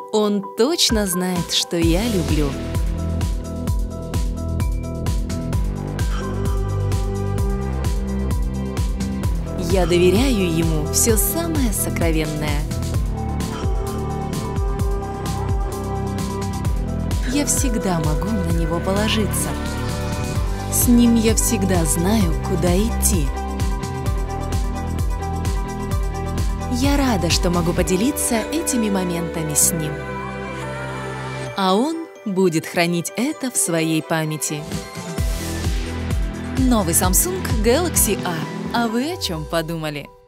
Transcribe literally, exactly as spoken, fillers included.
Он точно знает, что я люблю. Я доверяю ему все самое сокровенное. Я всегда могу на него положиться. С ним я всегда знаю, куда идти. Я рада, что могу поделиться этими моментами с ним. А он будет хранить это в своей памяти. Новый Samsung Galaxy A. А вы о чем подумали?